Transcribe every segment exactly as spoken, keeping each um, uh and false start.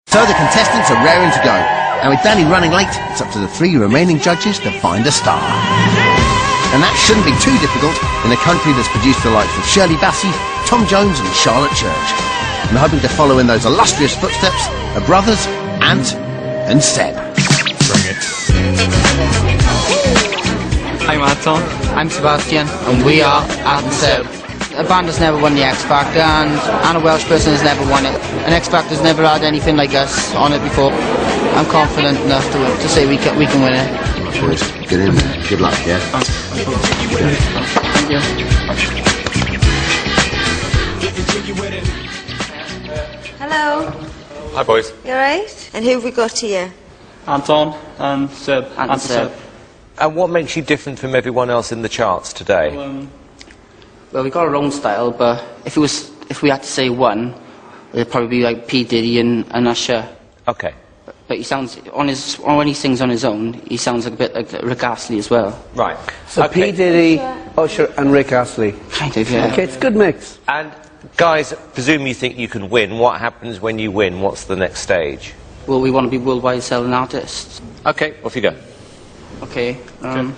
So the contestants are raring to go, and with Danny running late, it's up to the three remaining judges to find a star. And that shouldn't be too difficult in a country that's produced the likes of Shirley Bassey, Tom Jones and Charlotte Church. And hoping to follow in those illustrious footsteps are brothers Ant and Seb. Bring it. I'm Anton. I'm Sebastian. And we are Ant and Seb. A band has never won the X Factor, and, and a Welsh person has never won it. An X Factor's never had anything like us on it before. I'm confident enough to, to say we can, we can win it. Good. Get in there. Good luck, yeah? Thank you. Hello. Hi, boys. You alright? And who have we got here? Anton and Seb. Ant and Seb. And what makes you different from everyone else in the charts today? Um, Well, we got our own style, but if it was, if we had to say one, it'd probably be like P Diddy and, and Usher. Okay. But, but he sounds on his when he sings on his own, he sounds like a bit like Rick Astley as well. Right. So okay. P Diddy, Usher and Rick Astley. Kind of, yeah. Okay, it's a good mix. And guys, presume you think you can win. What happens when you win? What's the next stage? Well, we want to be worldwide selling artists. Okay, off you go. Okay. Um,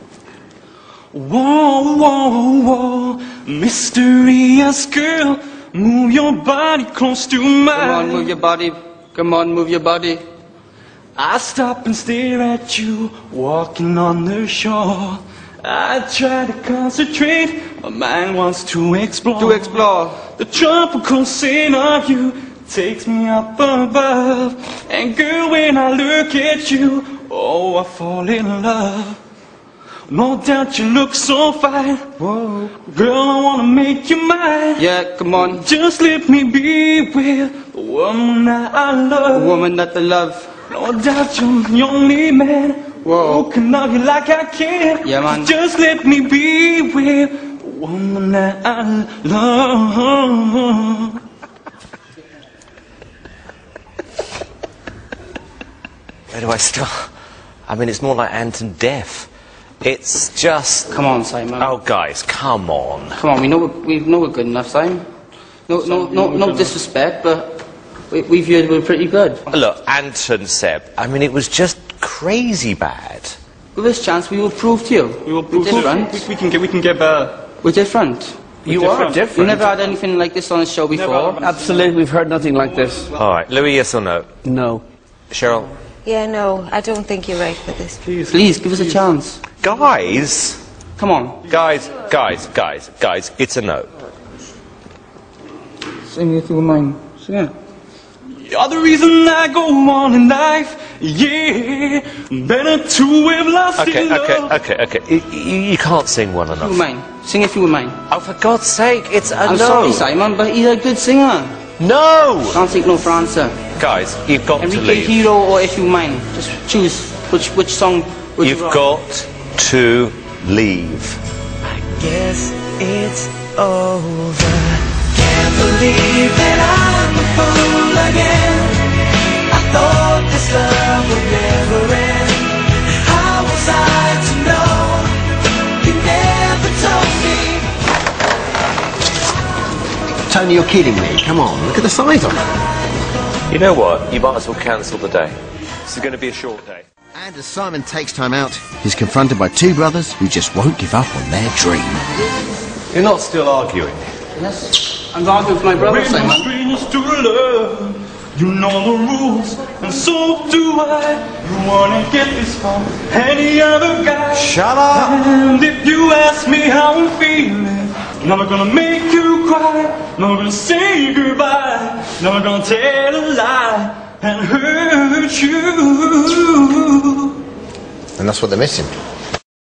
Whoa, whoa, whoa, mysterious girl, move your body close to mine. Come on, move your body. Come on, move your body. I stop and stare at you, walking on the shore. I try to concentrate, my mind wants to explore. To explore. The tropical scent of you takes me up above. And girl, when I look at you, oh, I fall in love. No doubt you look so fine. Whoa. Girl, I wanna make you mine. Yeah, come on. Just let me be with the woman that I love. A woman that I love. No doubt you're the only man Whoa. who can love you like I can. Yeah, man. Just let me be with the woman that I love. Where do I start? I mean, it's more like Ant and Def. It's just... Come on, Simon. Oh, guys, come on. Come on, we know we're, we know we're good enough, Simon. No, no, no, no disrespect, but we, we've heard we're pretty good. Look, Ant and Seb, I mean, it was just crazy bad. With this chance, we will prove to you. We will We're prove different. we, we can get we can get better. We're different. You You are are different. We've never had anything like this on the show before. Absolutely, we've heard nothing like this. All right, Louis, yes or no? No. Cheryl? Yeah, no, I don't think you're right for this. Please, Please, give us a chance. Guys? Come on. Guys, guys, guys, guys, it's a no. Sing if you mind. Sing it. You're the reason I go on in life. Yeah, better to have lost Okay, in okay, love. okay, okay. You, you, you can't sing one If you enough. mind. Sing if you mind. Oh, for God's sake, it's a I'm no. sorry, Simon, but he's a good singer. No! Can't take no for answer. Guys, you've got to Enrique leave. Hero or If You Mind. Just choose which which song would You've you got to leave. I guess it's over. Can't believe that I'm a fool again. I thought this love would never end. How was I to know? You never told me. Tony, you're kidding me. Come on, look at the size of it. You know what? You might as well cancel the day. This is going to be a short day. And as Simon takes time out, he's confronted by two brothers who just won't give up on their dream. You're not still arguing. Yes. I'm arguing with my brother, We're no Simon. strangers to love. You know the rules, and so do I. You wanna get this from any other guy. Shut up! And if you ask me how I'm feeling, never gonna make you cry, never gonna say goodbye, never gonna tell a lie and hurt you. And that's what they're missing.